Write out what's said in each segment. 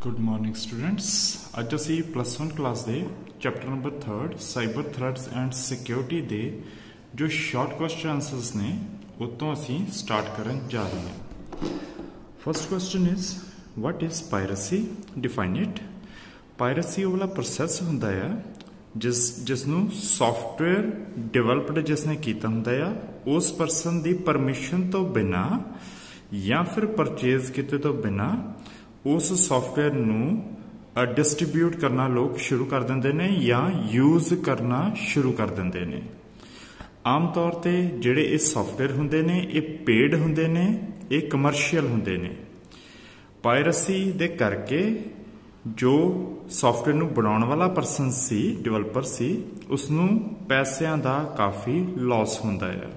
Good morning students. अज असी +1 class के chapter number 3 cyber threats and security के जो शॉर्ट क्वेश्चन आंसर्स ने उतों असी स्टार्ट करन जा रहे हैं। First question is what is piracy, define it. Piracy वाला प्रोसैस हुंदा है जिसनों सॉफ्टवेयर डिवेलप्ड जिसने कीता हुंदा है उस परसन की परमिशन तो बिना या फिर परचेज किते तो बिना उस सॉफ्टवेयर नूं डिस्ट्रीब्यूट करना लोग शुरू कर देंदे ने या यूज करना शुरू कर देंदे ने। आम तौर ते जिहड़े ये सॉफ्टवेयर हुंदे ने ये पेड हुंदे ने, ये कमर्शियल हुंदे ने। पायरेसी दे करके जो सॉफ्टवेयर नूं बनाउण वाला परसन सी, डिवेलपर सी, उसनूं पैसिਆਂ दा काफ़ी लॉस हुंदा है।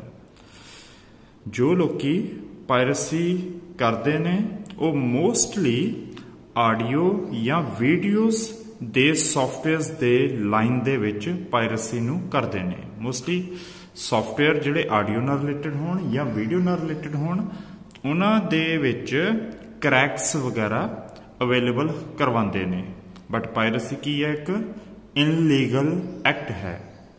जो लोग पायरेसी करते ने वो मोस्टली आडियो या वीडियोज़ दे सॉफ्टवेयर्स दे लाइन दे विच पायरेसी नूं करते हैं। मोस्टली सॉफ्टवेयर जिहड़े आडियो नाल रिलेटेड होण या वीडियो नाल रिलेटेड होण उन्हां दे विच क्रैक्स वगैरह अवेलेबल करवाते हैं। बट पायरेसी की है एक इनलीगल एक्ट है।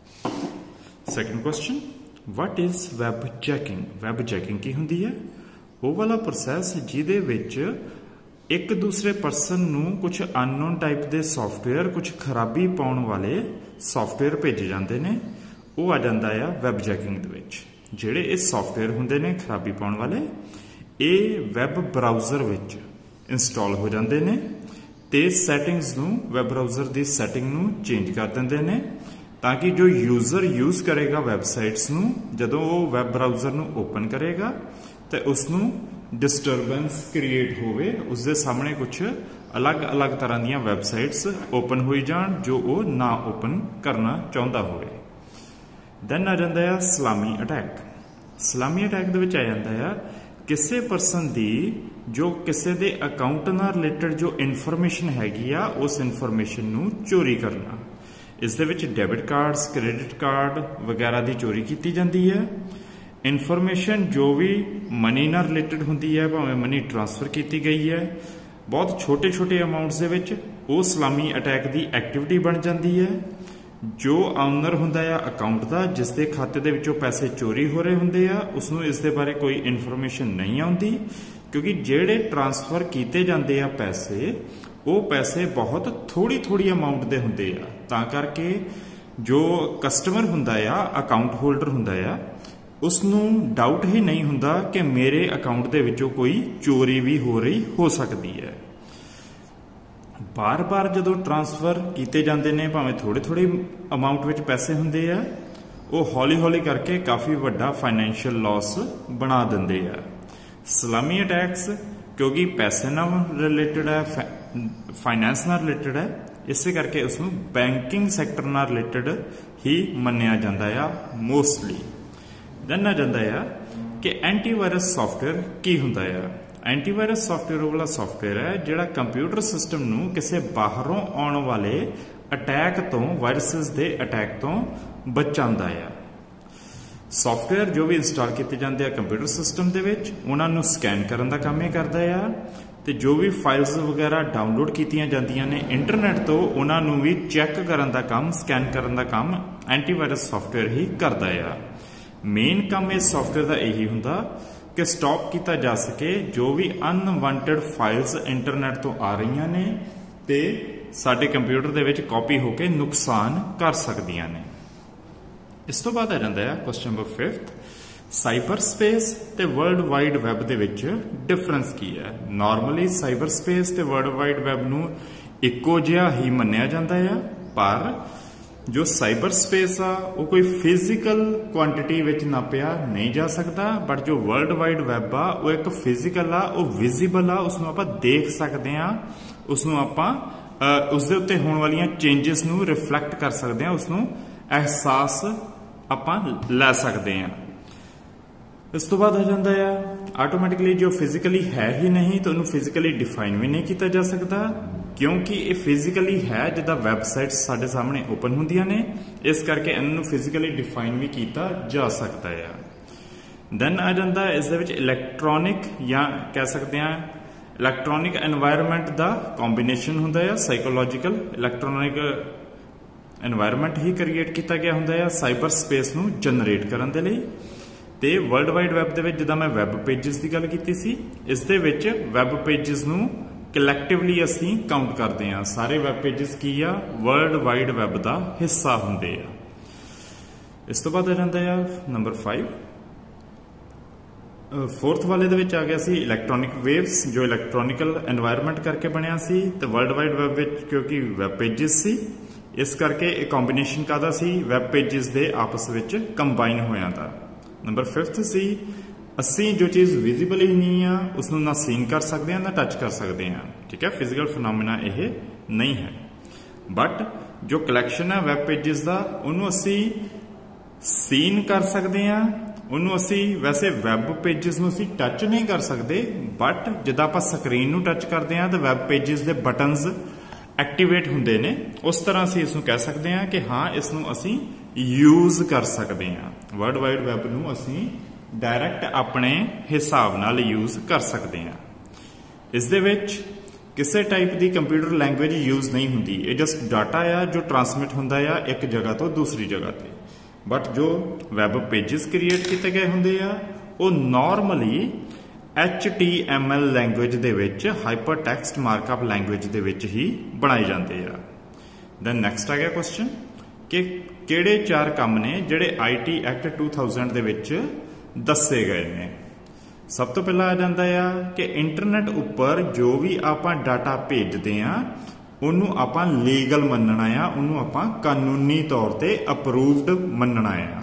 Second question what is web checking. Web checking की हुंदी है? वो वाला प्रोसैस जिहदे विच एक दूसरे परसन नूं कुछ अननोन टाइप के सॉफ्टवेयर, कुछ खराबी पाउण वाले सॉफ्टवेयर भेजे जाते हैं, वो आ जाता है वैब चैकिंग दे विच। जिहड़े ये सॉफ्टवेयर हुंदे ने खराबी पाउण वाले ये वैब ब्राउज़र विच इंस्टॉल हो जाते हैं ते सैटिंग्स नूं वैब ब्राउज़र की सैटिंग नूं चेंज कर देंदे ने ताकि जो यूज़र यूज़ करेगा वैबसाइट्स नूं जदों वो वैब ब्राउज़र नूं ओपन करेगा तो उसनूं डिस्टरबेंस क्रिएट होवे, उसके सामने कुछ अलग अलग तरह दी वैबसाइट्स ओपन हो जान जो वो ना ओपन करना चाहता होवे। दैन आ जाता है सलामी अटैक। सलामी अटैक दे विच आ जाता है किसी परसन की जो किसी दे अकाउंट नाल रिलेटेड जो इनफॉर्मेशन हैगी आ उस इनफॉर्मेशन नूं चोरी करना। इस दे विच डेबिट कार्ड्स, क्रेडिट कार्ड वगैरह की चोरी की जाती है। इनफॉर्मेशन जो भी मनी नाल रिलेटेड होंदी है, भावें मनी ट्रांसफर की गई है, बहुत छोटे छोटे अमाउंट्स दे विच वो सलामी अटैक की एक्टिविटी बन जाती है। जो ऑनर हुंदा है अकाउंट का जिसके खाते दे विचों पैसे चोरी हो रहे होंदे आ उसनूं इस दे बारे कोई इनफॉर्मेशन नहीं आउंदी, क्योंकि जिहड़े ट्रांसफर किए जाते आ पैसे वो पैसे बहुत थोड़ी थोड़ी अमाउंट दे हुंदे आ। तां करके जो कस्टमर हुंदा आ, अकाउंट होल्डर हुंदा आ, उसनूं डाउट ही नहीं हुंदा कि मेरे अकाउंट दे विचों कोई चोरी भी हो रही हो सकती है। बार बार जदों ट्रांसफर किए जाते हैं, भावें थोड़े थोड़े अमाउंट विच पैसे हुंदे आ, वो हौली हौली करके काफ़ी वड्डा फाइनैंशियल लॉस बना दिंदे आ। सलामी अटैक्स क्योंकि पैसे नाल रिलेटेड है, फाइनैंस नाल रिलेटेड है, इस करके उसनूं बैंकिंग सैक्टर नाल रिलेटेड ही मन्निया जाता है मोस्टली। दैन आ जाता है कि एंटीवायरस सॉफ्टवेयर की हुंदा है। एंटीवायरस सॉफ्टवेयर वाला सॉफ्टवेयर है जिहड़ा कंप्यूटर सिस्टम नूं किसी बाहरों आने वाले अटैक तो, वायरसेस के अटैक तो बचाता है। सॉफ्टवेयर जो भी इंस्टॉल किए जाते हैं कंप्यूटर सिस्टम के विच उन्होंने स्कैन करने का काम ही करता है, तो जो भी फाइल्स वगैरह डाउनलोड कीतियां जांदियां ने इंटरनेट तो उन्होंने भी चैक करने का काम, स्कैन करने का काम एंटीवायरस सॉफ्टवेयर ही करता है। मेन काम इस सॉफ्टवेयर का यही हुंदा कि स्टॉप किया जा सके जो भी अनवांटेड फाइल्स इंटरनेट तो आ रही ने ते साडे कंप्यूटर दे विच कॉपी होकर नुकसान कर सकदियां ने। इस तो बाद आ जाता है क्वेश्चन नंबर 5 साइबर स्पेस ते वर्ल्ड वाइड वैब दे विच डिफरेंस की है। नॉर्मली साइबर स्पेस ते वर्ल्ड वाइड वैब नूं इक्को जिहा ही मन्निया जाता है, पर जो साइबर स्पेस आ वो कोई फिजिकल क्वांटिटी विच नापिया नहीं जा सकता, बट जो वर्ल्ड वाइड वैब आ वो एक फिजिकल आ, वो विजिबल आ, उसनूं आपां देख सकते हैं, उसनूं आपां उसदे उत्ते होण वालियां चेंजिस नूं रिफ्लैक्ट कर सकते हैं, उसनूं एहसास आपां लै सकते हैं। इस तो बाद आ जाता है आटोमैटिकली जो फिजिकली है ही नहीं तो उन्होंने फिजिकली डिफाइन भी नहीं किया जा सकता, क्योंकि ये फिजिकली है जिदा वैबसाइट साढ़े सामने ओपन होंदियां ने, इस करके इन्होंने फिजिकली डिफाइन भी किया जा सकता है। दैन आ जाता है इस इलेक्ट्रॉनिक या कह सकते हैं इलैक्ट्रॉनिक एनवायरनमेंट का कॉम्बीनेशन हुंदा है, साइकोलॉजिकल इलैक्ट्रॉनिक एनवायरनमेंट ही क्रिएट किया गया हुंदा है साइबर स्पेस नूं जनरेट करन दे लई। ते वर्ल्ड वाइड वैब दे विच जिद्दां मैं वैब पेजिस की गल कीती सी, इस दे विच वैब पेजिस नूं कलैक्टिवली असीं काउंट करते हैं। सारे वैब पेजिस की आ वर्ल्ड वाइड वैब का हिस्सा हुंदे आ। इस तो बाद आ जांदा है नंबर 5, फोर्थ वाले दे विच आ गया सी इलैक्ट्रॉनिक वेव्स, जो इलैक्ट्रॉनिकल एनवायरनमेंट करके बनिया सी। ते वर्ल्ड वाइड वैब विच क्योंकि वैब पेजिस सी, इस करके एक कॉम्बीनेशन कादा सी वैब पेजिस दे आपस विच कंबाइन होया दा। नंबर 5 सी असी जो चीज़ विजिबल ही नहीं आ उसनूं ना सीन कर सकते हैं ना टच कर सकते हैं। ठीक है, फिजिकल फिनोमिना यह नहीं है, बट जो कलैक्शन है वैब पेजिस का उन्होंने असी सीन कर सकते हैं। उन्होंने असी वैसे वैब पेजिस नूं असी टच नहीं कर सकते, बट जिद्दां आपां स्क्रीन नूं टच करते हैं तो वैब पेजिस के बटन्स एक्टिवेट हुंदे ने, उस तरह असी इसनूं कह सकते हैं कि हाँ इसनूं असी यूज कर सकते हैं। वर्ल्ड वाइड वैब नूं असी डायरैक्ट अपने हिसाब नाल यूज कर सकते हैं। इस दे विच किसी टाइप की कंप्यूटर लैंग्वेज यूज नहीं हुंदी, ये जस्ट डाटा आ जो ट्रांसमिट हुंदा आ एक जगह तो दूसरी जगह ते। बट जो वैब पेजिस क्रिएट किए गए हुंदे आ वो नॉर्मली HTML लैंग्वेज दे विच हाइपर टैक्सट मार्कअप लैंग्वेज दे विच ही बनाए जाते आ। दैन नैक्सट आ गया क्वेश्चन कि किहड़े 4 काम ने जिहड़े IT एक्ट 2000 दे विच दसे गए ने। सब तो पहला आ जाता है कि इंटरनेट उपर जो भी आपां डाटा भेजते हैं उन्होंने आपां लीगल मनना आ, उन्होंने आपां कानूनी तौर ते अप्रूव्ड मनना आ।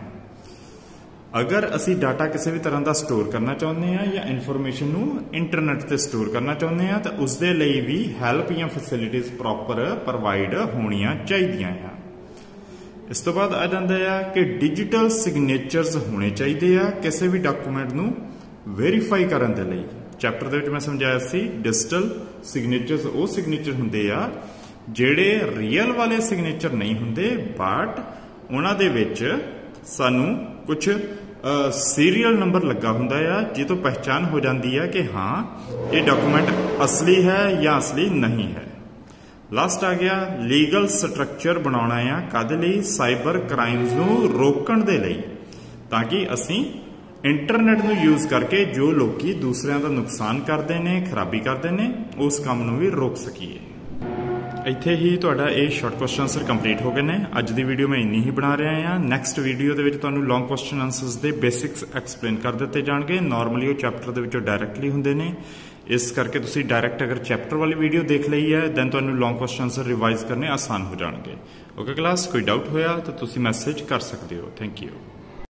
अगर असी डाटा किसी भी तरह का स्टोर करना चाहते हैं या इनफॉर्मेशन नूं इंटरनेट ते स्टोर करना चाहते हैं तो उसके लिए भी हैल्प या फैसिलिटीज प्रॉपर प्रोवाइड होनियां चाहिदियां आ। इस तो बाद आ जाता है कि डिजिटल सिग्नेचर्स होने चाहिए किसी भी डॉक्यूमेंट नूं वेरीफाई करने के लिए। चैप्टर दे विच मैं समझाया सी डिजिटल सिग्नेचर्स वो सिग्नेचर हुंदे आ जिहड़े रियल वाले सिग्नेचर नहीं हुंदे, बट उन्हां दे विच सानूं कुछ सीरियल नंबर लगा हुंदा आ जिस तो पहचान हो जाती है कि हाँ ये डॉक्यूमेंट असली है या असली नहीं है। लास्ट आ गया लीगल स्ट्रक्चर बनाना है कद लई साइबर क्राइम्स नूं रोकण दे लई, ताकि असी इंटरनेट नूं यूज करके जो लोग दूसरों का नुकसान करते हैं खराबी करते हैं उस काम नूं भी रोक सकीए। इत्थे ही तुहाडा ये शॉर्ट क्वेश्चन आंसर कंप्लीट हो गए हैं। अज की वीडियो मैं इन्नी ही बना रहा हाँ। नैक्सट वीडियो के तुहानूं लॉन्ग क्वेश्चन आंसर्स के बेसिक्स एक्सप्लेन कर दिते जाएंगे। नॉर्मली वो चैप्टर के विचों डायरैक्टली हुंदे ने, इस करके तुसी डायरैक्ट अगर चैप्टर वाली वीडियो देख ली है दैन तुहानूं लॉन्ग क्वेश्चन आंसर रिवाइज करने आसान हो जाएंगे। ओके क्लास, कोई डाउट होया तो तुसी मैसेज कर सकते हो। Thank you.